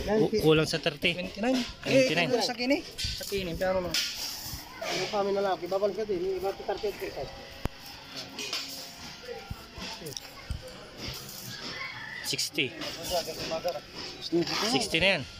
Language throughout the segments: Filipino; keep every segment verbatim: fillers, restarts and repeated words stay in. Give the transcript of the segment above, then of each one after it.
Kulang sa thirty. twenty-nine. twenty-nine. Eh, sa kini. Sa kini, pero lang. Ano kami na lang, ibabalik ka din, iba ito thirty pesos. sixty. sixty na yan.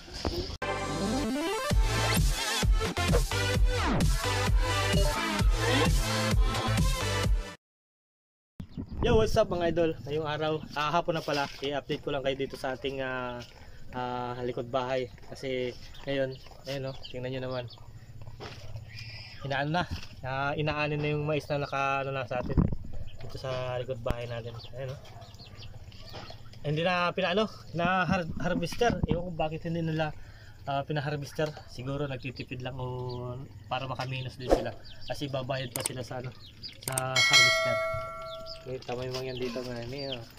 Yo, what's up mga idol? Ngayong araw, ah, hapon na pala, i-update ko lang kayo dito sa ating uh, uh, likod bahay. Kasi ngayon, ayun o, tingnan nyo naman. Inaan na, uh, inaanin na yung mais na naka ano na sa atin dito sa likod bahay natin. Ayun o. Hindi na pinaano, na har harvester. Ewan ko bakit hindi nila uh, pina-harvester. Siguro nagtitipid lang o para makaminos din sila. Kasi babayad pa sila sa ano, sa harvester. Kita mo yung mga yan dito nga ni oh.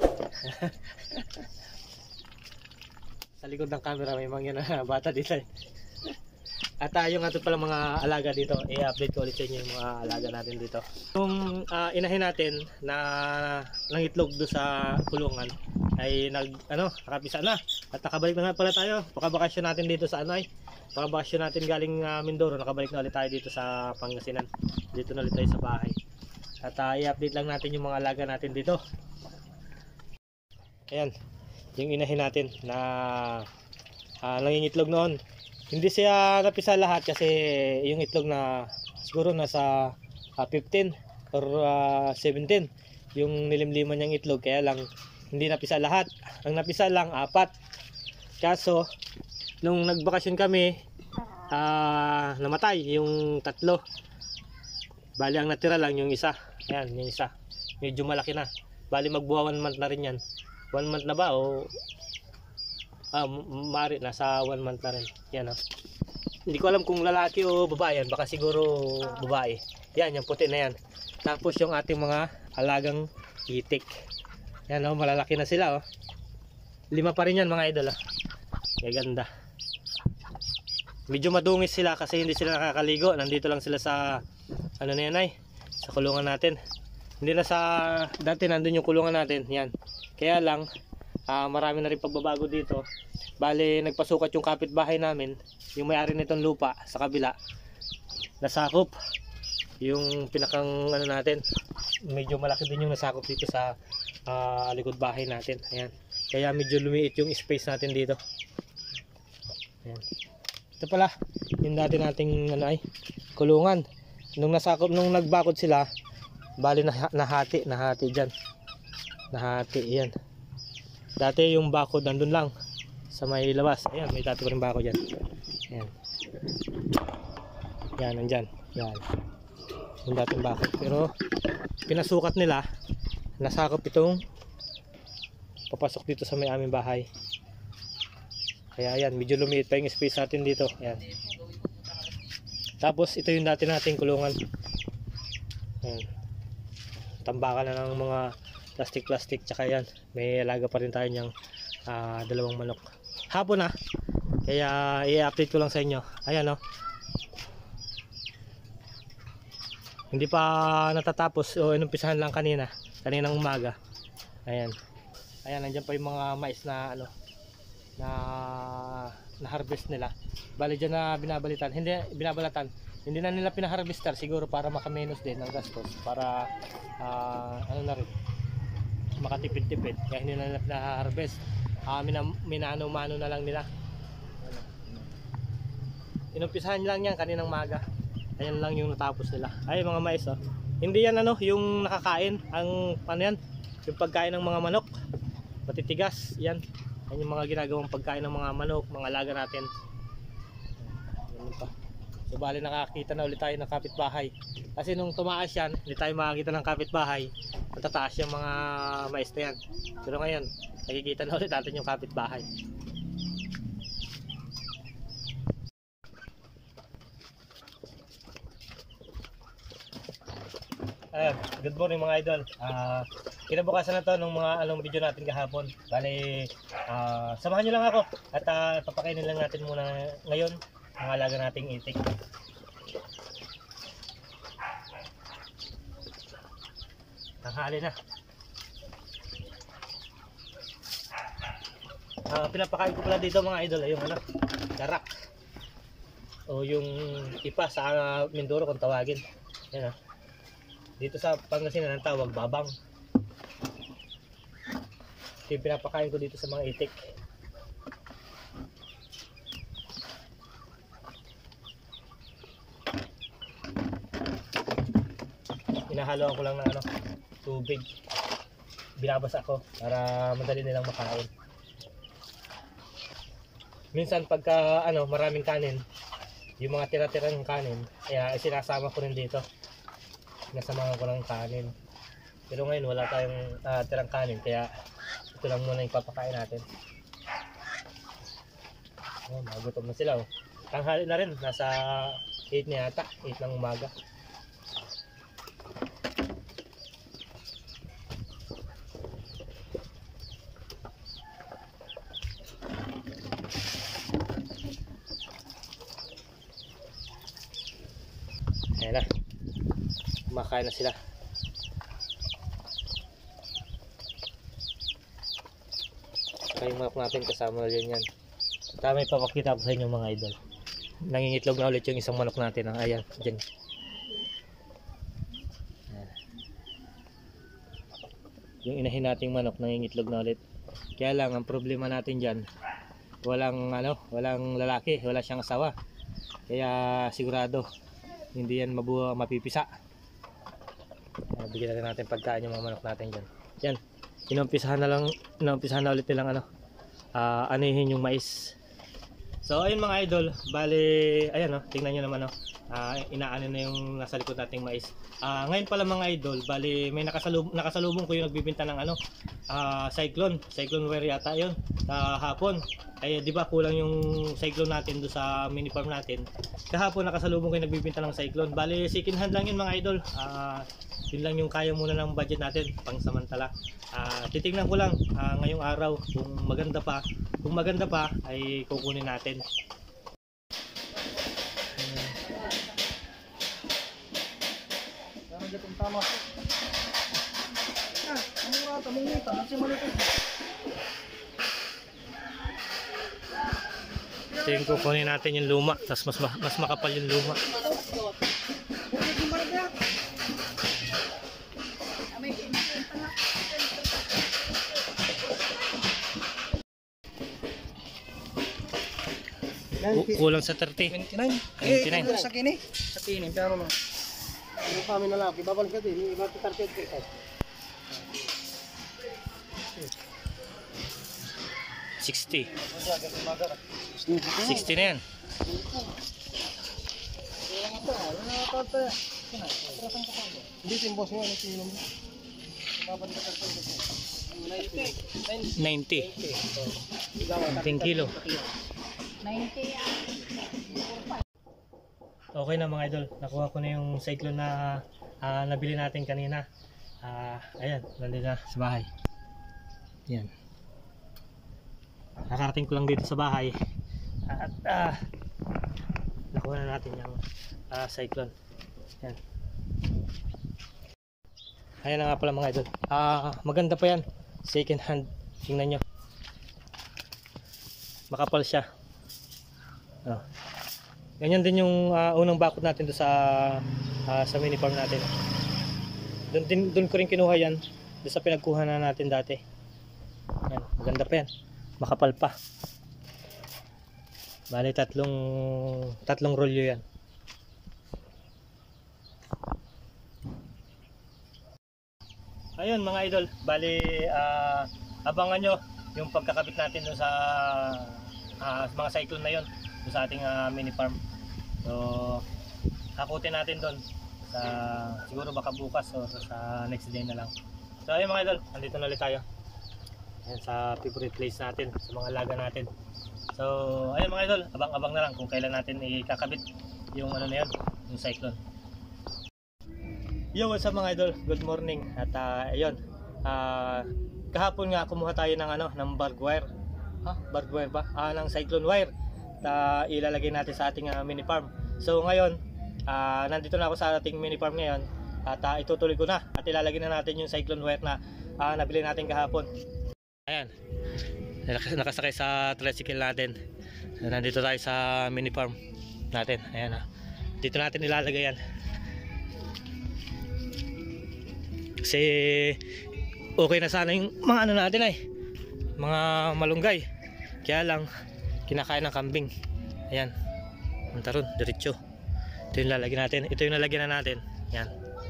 Sa likod ng camera may mga yan na bata dito eh. At uh, yung ato pala mga alaga dito, i-update ko ulit sa inyo yung mga alaga natin dito. Yung uh, inahin natin na nangitlog do sa kulungan ay nag ano, nakapisa na. At nakabalik na nga pala tayo. Pakabakasyon natin dito sa ano ay. Pakabakasyon natin galing uh, Mindoro, nakabalik na ulit tayo dito sa Pangasinan. Dito na ulit tayo sa bahay. At uh, i-update lang natin yung mga alaga natin dito. Ayan, yung inahin natin na uh, nangingitlog noon. Hindi siya napisa lahat kasi yung itlog na siguro nasa uh, fifteen or uh, seventeen yung nilimliman niyang itlog, kaya lang hindi napisa lahat. Ang napisa lang apat. Kaso nung nagbakasyon kami, uh, namatay yung tatlo. Bali ang natira lang yung isa. Ayan, yung isa. Medyo malaki na. Bali magbuha one month na rin yan. One month na ba o ah, mari nasa one month na rin. Yan oh. Hindi ko alam kung lalaki o babae yan. Baka siguro babae. Yan, yung puti na yan. Tapos yung ating mga alagang itik. Yan oh, malalaki na sila oh. Lima pa rin yan mga idol oh. Gaganda. Medyo madungis sila kasi hindi sila nakakaligo. Nandito lang sila sa ano na yan ay, sa kulungan natin. Hindi na sa dati nandun yung kulungan natin. Yan. Kaya lang Uh, marami na rin pagbabago dito. Bale, nagpasukat yung kapitbahay namin, yung may-ari nitong lupa sa kabila, nasakop yung pinakang ano natin. Medyo malaki din yung nasakop dito sa uh, likod bahay natin. Ayan. Kaya medyo lumiit yung space natin dito. Ayan. Ito pala yung dati nating ano ay, kulungan. Nung nasakop, nung nagbakod sila, bali nah nahati, nahati dyan. Nahati, yan. Dati yung bakod nandun lang sa may labas. Ayan, may dati pa rin bakod dyan. Ayan. Yan, nandyan. Yan. Yung dating bakod. Pero pinasukat nila, nasakop itong papasok dito sa may aming bahay. Kaya ayan, medyo lumiit pa yung space natin dito. Ayan. Tapos ito yung dati nating kulungan. Ayan. Tambakan na ng mga plastic plastic, tsaka yan may alaga pa rin tayo niyang uh, dalawang manok. Hapon na, kaya i-update ko lang sa inyo. Ayan o, hindi pa natatapos o inumpisahan lang kanina, kaninang umaga. Ayan, ayan, nandiyan pa yung mga mais na ano na na harvest nila. Bali dyan na binabalitan, hindi binabalatan, hindi na nila pinaharvester siguro para makamenos din ng gastos, para uh, ano na rin, makatipid-tipid. Kaya hindi na nila pinaharvest. Uh, minano-mano na lang nila. Ano. Inumpisahan lang yan kaninang maga. Ayan lang yung natapos nila. Ay mga mais oh. Hindi yan ano, yung nakakain. Ang ano yan, yung pagkain ng mga manok. Matitigas. Yan. Yan yung mga ginagawang pagkain ng mga manok, mga alaga natin. Yan pa. So bali nakakita na ulit tayo ng kapitbahay. Kasi nung tumaas yan, hindi tayo makakita ng kapitbahay. Matataas yung mga mais na yan. Pero ngayon, nakikita na ulit natin yung kapitbahay. Ayan, good morning mga idol. Uh, kinabukasan na to ng mga along video natin kahapon. Bali, uh, samahan nyo lang ako. At uh, papakainin lang natin muna ngayon ang alaga nating itik. Tanghali na. Ah, pinapakain ko pala dito mga idol yung ano, darak. O yung ipa sa uh, Mindoro kung tawagin. Yan ah. Dito sa Pangasinan ang tawag babang. Ito yung pinapakain ko dito sa mga itik. Inahaluan ko lang ng ano, tubig. Binabasa ko para madali nilang makain. Minsan pagka ano, maraming kanin, yung mga tira-tira ng kanin, kaya sinasama ko rin dito. Nasamahan ko ng kanin. Pero ngayon wala tayong uh, tirang kanin, kaya ito lang muna yung papakain natin. Oh, magutom na sila. Oh. Tanghali na rin, nasa eight na yata, eight ng umaga. Ayan na, kumakain na sila. Kayong map natin kasama rin yan. Tama, ipapakita ko sa inyo mga idol. Nangingitlog na ulit yung isang manok natin. Ah. Ayan, dyan. Ayan. Yung inahin nating manok nangingitlog na ulit. Kaya lang ang problema natin dyan, walang ano, walang lalaki, wala siyang asawa. Kaya sigurado hindi yan mabuha, mapipisa. Uh, bigyan natin natin pagkain yung mga manok natin dyan. Yan, inumpisahan na lang, inumpisahan na ulit nilang ano, uh, anihin yung mais. So ayun mga idol, bali, ayan oh, tingnan nyo naman oh, uh, inaano na yung nasa likod nating mais. Uh, ngayon pala mga idol, bali may nakasalub nakasalubong ko yung nagbibenta ng ano, uh, cyclone, cyclone wire yata yun, kahapon. Kaya di ba kulang yung cyclone natin do sa mini farm natin. Kahapon nakasalubong ko yung nagbibenta ng cyclone. Bali second hand lang yun mga idol. Uh, yun lang yung kaya muna ng budget natin pang samantala. Uh, titignan ko lang uh, ngayong araw kung maganda pa. Kung maganda pa ay kukunin natin. Tama. Ah, ang mura ta mong ngita, kasi malupit. Tingin ko kunin natin yung luma, tapos mas mas makapal yung luma. Kulang sa thirty. twenty-nine. Eh, twenty-nine. Sa kini. Sa kini, pero lang. Ano kami na lang, ibabalik ka din, iba target ko. sixty. sixty na yan. Hindi timbos mo, ano kilo mo? Ibabalik ka target ko. ninety. ten kilo. Okay na mga idol, nakuha ko na yung cyclone na uh, nabili natin kanina. Uh, ayan, nandun na sa bahay. Yan. Nakarating ko lang dito sa bahay. At uh, nakuha na natin yung uh, cyclone. Yan. Ayan na nga pala mga idol. Uh, maganda pa yan. Second hand. Tingnan nyo. Makapal siya. Oh. Ganyan din yung uh, unang bakod natin do sa uh, sa mini farm natin. Doon din doon ko rin kinuha yan, do sa pinagkuha na natin dati. Yan, maganda pa yan. Makapal pa. Bali tatlong tatlong rolyo yan. Ayun mga idol, bali uh, abangan nyo yung pagkakabit natin do sa uh, mga cyclone na yon do sa ating uh, mini farm. So hakutin natin doon sa siguro baka bukas o sa next day na lang. So ayun mga idol, andito na ulit tayo. Ayan sa favorite place natin, sa mga alaga natin. So ayun mga idol, abang-abang na lang kung kailan natin ikakabit yung ano na yun, yung cyclone. Yo, what's up mga idol? Good morning. At uh, ayun, uh, kahapon nga kumuha tayo ng ano, ng barbed wire. Ha? Barbed wire ba? Ah, ng cyclone wire. Na ilalagay natin sa ating uh, mini farm. So ngayon, uh, nandito na ako sa ating mini farm ngayon. At uh, itutuloy ko na at ilalagay na natin yung cyclone wire na uh, nabili natin kahapon. Ayan. Nakas- nakasakay sa tricycle natin. Nandito tayo sa mini farm natin. Ayan ah. Dito natin ilalagay yan. Kasi okay na sana yung mga ano natin ay mga malunggay. Kaya lang kinakain ng kambing. Ayan. Ang taron, diretso. Ito yung lalagyan natin. Ito yung lalagyan na natin. Yan.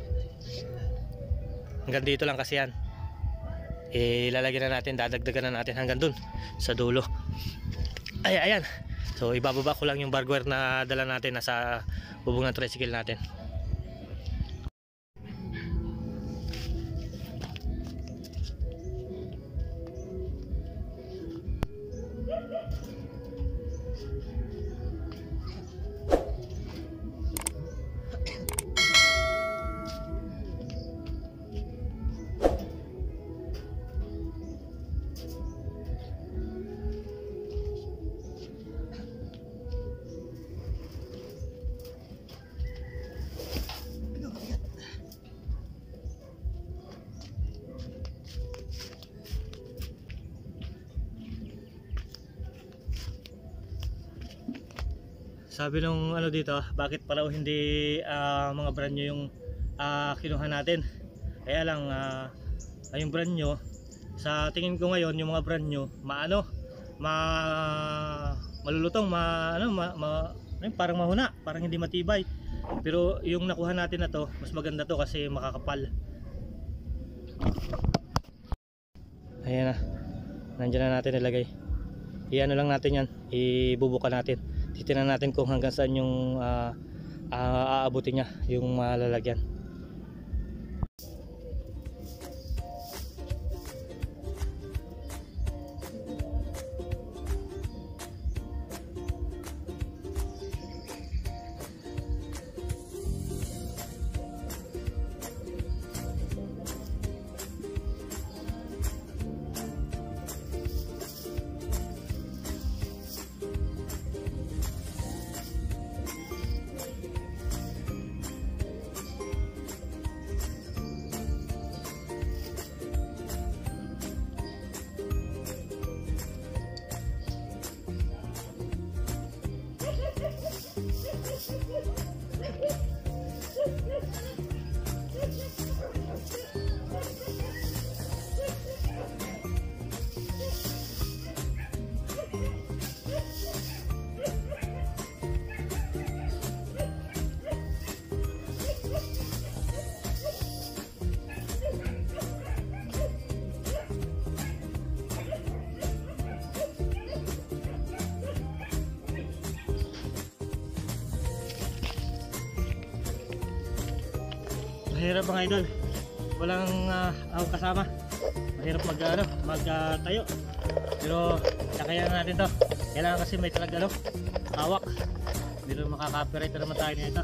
Hanggang dito lang kasi yan. Eh, lalagyan na natin, dadagdagan na natin hanggang dun sa dulo. Ay, ayan. So, ibababa ko lang yung barbed wire na dala natin nasa bubong ng tricycle natin. Sabi nung ano dito, bakit pala hindi uh, mga brand new yung uh, kinuha natin. Kaya lang uh, yung brand new, sa tingin ko ngayon yung mga brand new, maano, ma malulutong, ma ano, ma, ma ay, parang mahuna, parang hindi matibay. Pero yung nakuha natin na to, mas maganda to kasi makakapal. Ayan na. Nandiyan na natin ilagay. Iano lang natin yan, ibubuka natin. Titingnan natin kung hanggang saan yung uh, uh, aabutin niya yung malalagyan. Mahirap mga idol, walang uh, ako kasama. Mahirap mag ano, magtayo. Uh, Pero kakayanan natin to. Kailangan kasi may talaga ano, hawak. Hindi rin makaka-copyright naman tayo nito.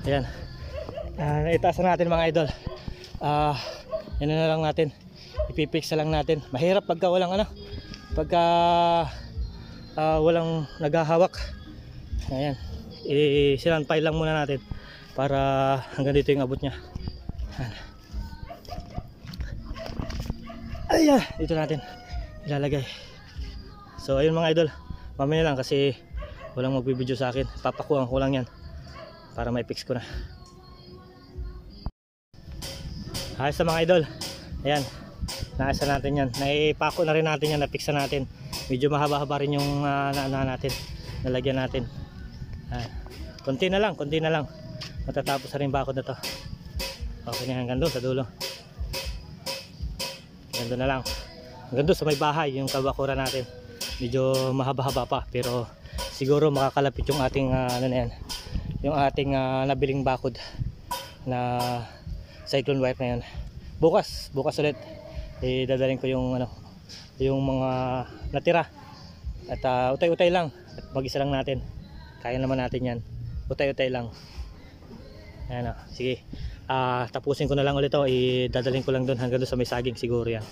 Ayan. Uh, naitaas na natin mga idol. Ah, uh, yan na lang natin. Ipipix na lang natin. Mahirap pagka walang ano, pagka uh, walang naghahawak. Ayan. I-silanpay lang muna natin para hanggang dito yung abot niya. Ayan, dito natin ilalagay. So ayun mga idol, mamaya lang kasi walang magbibideo sa akin. Papakuhan ko lang yan para may fix ko na. Ayos na mga idol. Ayan, naayos na natin yan. Naipako na rin natin yan, napix na natin. Medyo mahaba-haba rin yung uh, naana natin, nalagyan natin. Ayan. Konti na lang, konti na lang matatapos na rin bakod na to. Okay na hanggang doon sa dulo. Hanggang doon na lang. Hanggang doon sa may bahay, yung kabakura natin. Medyo mahaba-haba pa, pero siguro makakalapit yung ating uh, ano na yan, yung ating uh, nabiling bakod na cyclone wire na yan. Bukas, bukas ulit idadalhin ko yung ano, yung mga natira. At uh, utay-utay lang at mag-isa lang natin. Kaya naman natin yan. Utay-utay lang. Ayan o, sige. Uh, tapusin ko na lang ulit ito. Idadalhin ko lang doon hanggang doon sa may saging siguro yan.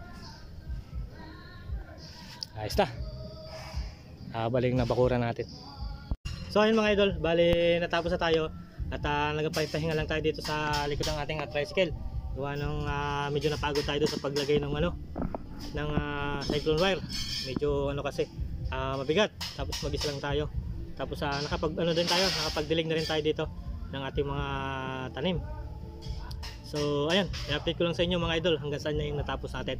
Ayos na. Uh, baling na bakura natin. So ayun mga idol, bali natapos na tayo. At uh, nagpapahinga lang tayo dito sa likod ng ating uh, tricycle. Gawa ng uh, medyo napagod tayo doon sa paglagay ng ano, ng uh, cyclone wire. Medyo ano kasi uh, mabigat. Tapos mag-isa lang tayo. Tapos uh, nakapag ano din tayo, nakapagdilig na rin tayo dito ng ating mga tanim. So ayan, i-update ko lang sa inyo mga idol hanggang saan na yung natapos natin.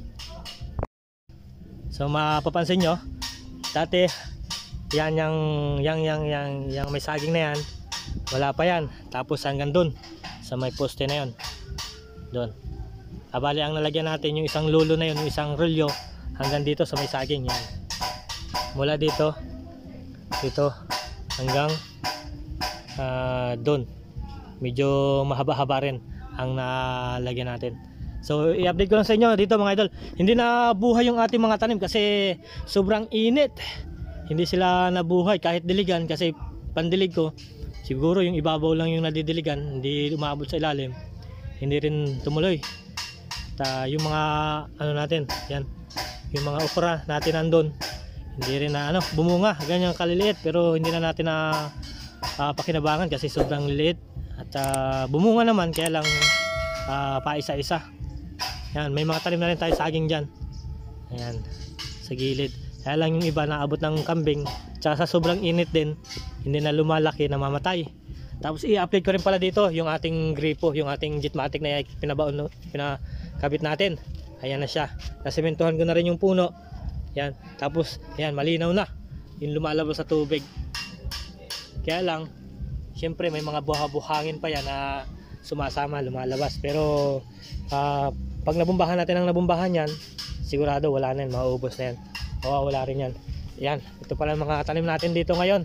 So mapapansin nyo, dati yan yang yang yang yang yang may saging na yan, wala pa yan. Tapos hanggang dun sa may poste na yon, doon. Abali ang nalagyan natin yung isang lulo na yun, yung isang rolyo hanggang dito sa may saging yan. Mula dito dito hanggang uh, doon. Medyo mahaba-haba rin ang nalagyan natin. So i-update ko lang sa inyo dito mga idol, hindi na buhay yung ating mga tanim kasi sobrang init. Hindi sila nabuhay kahit diligan, kasi pandilig ko siguro yung ibabaw lang yung nadidiligan, hindi umaabot sa ilalim, hindi rin tumuloy. At uh, yung mga ano natin yan, yung mga okra natin nandun, hindi rin na ano, bumunga, ganyan kaliliit, pero hindi na natin na uh, pakinabangan kasi sobrang liliit. At uh, bumunga naman, kaya lang uh, paisa-isa. Yan, may mga tanim na rin tayo saging dyan. Ayan, sa gilid. Kaya lang yung iba naabot ng kambing, tsaka sa sobrang init din, hindi na lumalaki, namamatay. Tapos i-update ko rin pala dito yung ating gripo, yung ating Jitmatic na pinabaon, pinakabit natin. Ayan na siya. Nasimentuhan ko na rin yung puno. Yan. Tapos, yan, malinaw na yung lumalabas sa tubig. Kaya lang, syempre may mga buha-buhangin pa yan na sumasama, lumalabas. Pero, uh, pag nabumbahan natin ang nabumbahan yan, sigurado wala na yan, mauubos na yan. Mawawala rin yan. Yan, ito pala mga tanim natin dito ngayon.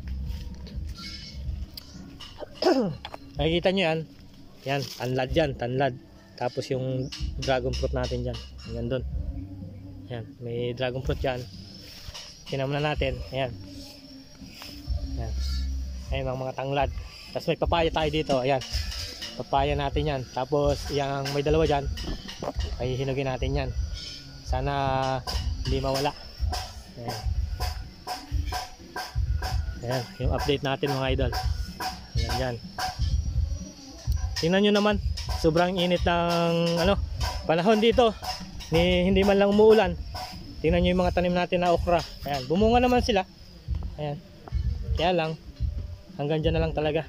Nakikita nyo yan. Yan, tanlad yan, tanlad. Tapos yung dragon fruit natin dyan, hanggang doon. Yan, may dragon fruit yan. Tinam na natin. Ayan. Ayan. Ayan ang mga tanglad. Tapos may papaya tayo dito. Ayan. Papaya natin yan. Tapos yung may dalawa dyan, ay hinugin natin yan. Sana hindi mawala. Ayan. Ayan. Yung update natin mga idol. Ayan dyan. Tingnan nyo naman. Sobrang init ng ano, panahon dito. Ni, hindi man lang umuulan. Tingnan nyo yung mga tanim natin na okra. Ayan, bumunga naman sila. Ayan. Kaya lang, hanggang dyan na lang talaga.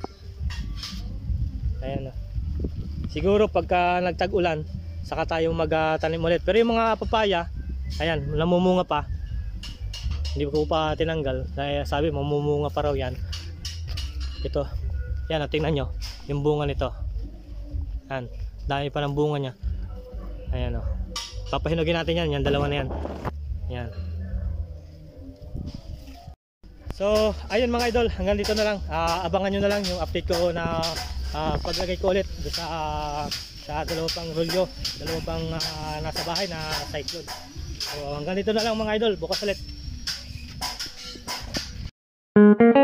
Ayan. Siguro pagka nagtag-ulan, saka tayo magtanim ulit. Pero yung mga papaya, ayan, namumunga pa. Hindi ko pa tinanggal. Dahil sabi, mamumunga pa raw yan. Ito. Yan, tingnan nyo. Yung bunga nito. Ayan. Dami pa ng bunga niya. Ayan o. Papahinugin natin yan, yan dalawa na yan. Yan. So ayun mga idol, hanggang dito na lang. uh, Abangan nyo na lang yung update ko na uh, paglagay ko ulit sa, uh, sa dalawa pang rolyo, dalawa pang uh, nasa bahay na cyclone. So hanggang dito na lang mga idol, bukas ulit.